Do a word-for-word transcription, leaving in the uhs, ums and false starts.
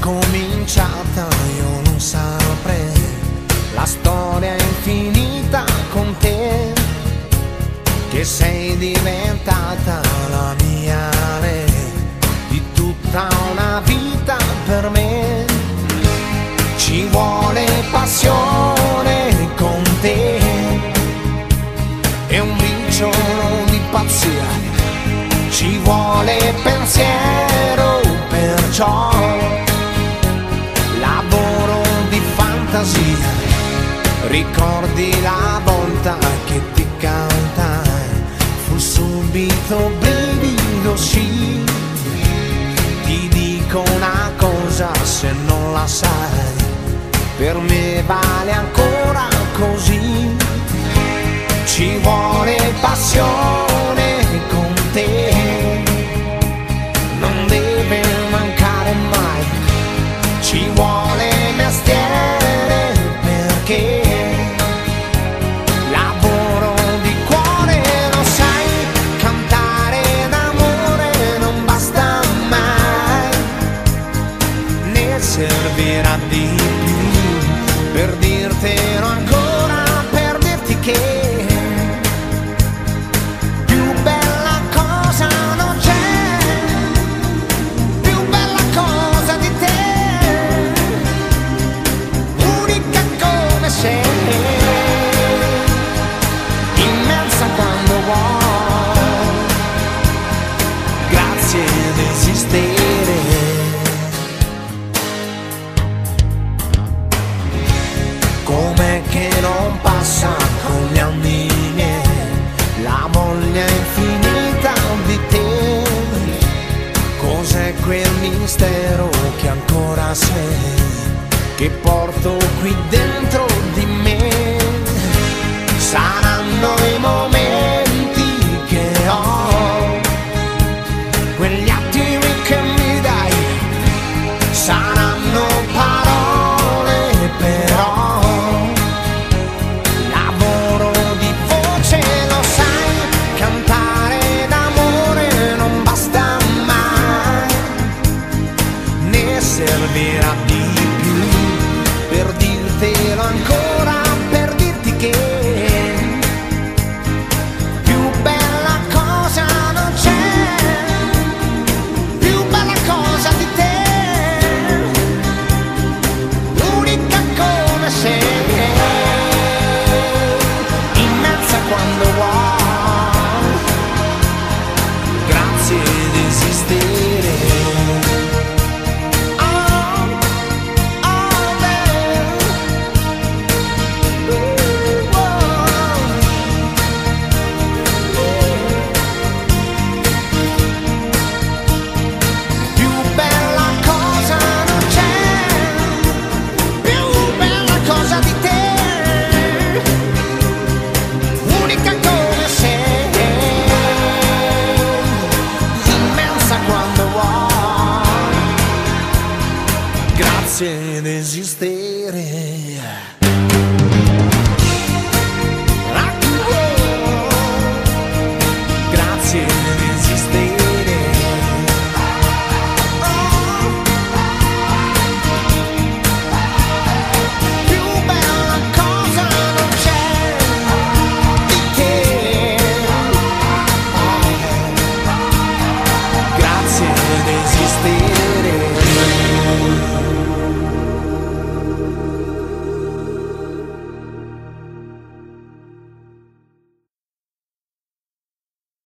cominciata io non saprei, la storia è infinita con te, che sei diventata la mia re, di tutta una vita per me. Ci vuole passione con te e un briciolo di pazzia, ci vuole pensiero, perciò lavoro di fantasia. Ricordi la volta che ti cantai, fu subito brivido, sì. Ti dico una cosa, se non la sai, per me vale ancora così. Ci vuole passione con te, non deve mancare mai. Ci vuole mestiere perché lavoro di cuore, lo sai, cantare d'amore non basta mai, ne servirà di più per dirtelo ancora, per dirti che immensa quando vuoi, grazie ad esistere. Com'è che non passa con gli anni miei la voglia infinita di te? Cos'è quel mistero che ancora sei, che porto qui dentro di me? Saranno i momenti che ho, quegli attimi che mi dai, saranno parole però, lavoro di voce, lo sai, cantare d'amore non basta mai, ne servirà di per dirtelo ancora, per dirti che più bella cosa non c'è, più bella cosa di te, unica come sei, immensa quando vuoi, grazie ad esistere. Grazie ad esistere.